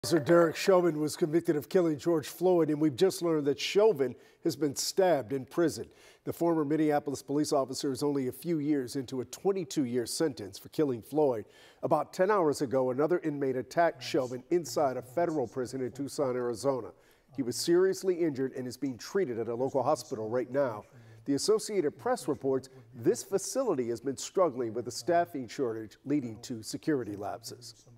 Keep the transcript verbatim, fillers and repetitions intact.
Officer Derek Chauvin was convicted of killing George Floyd, and we've just learned that Chauvin has been stabbed in prison. The former Minneapolis police officer is only a few years into a twenty-two year sentence for killing Floyd. About ten hours ago, another inmate attacked Chauvin inside a federal prison in Tucson, Arizona. He was seriously injured and is being treated at a local hospital right now. The Associated Press reports this facility has been struggling with a staffing shortage, leading to security lapses.